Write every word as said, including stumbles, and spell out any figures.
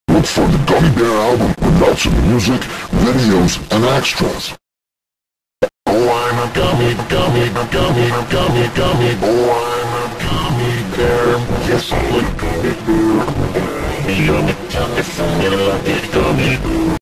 Look for the Gummy Bear album with lots of music, videos, and extras. Oh, I'm a gummy, gummy, gummy, gummy, gummy. Oh, I'm a gummy bear. Yes, I'm a gummy bear. You're a gummy bear.